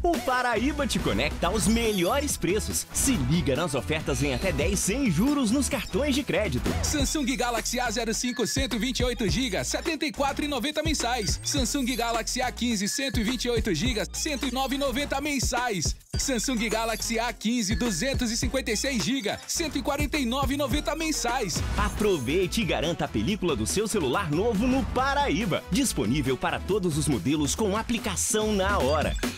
O Paraíba te conecta aos melhores preços. Se liga nas ofertas em até 10 sem juros nos cartões de crédito. Samsung Galaxy A05 128 GB, R$ 74,90 mensais. Samsung Galaxy A15 128 GB, R$ 109,90 mensais. Samsung Galaxy A15 256 GB, R$ 149,90 mensais. Aproveite e garanta a película do seu celular novo no Paraíba. Disponível para todos os modelos com aplicação na hora.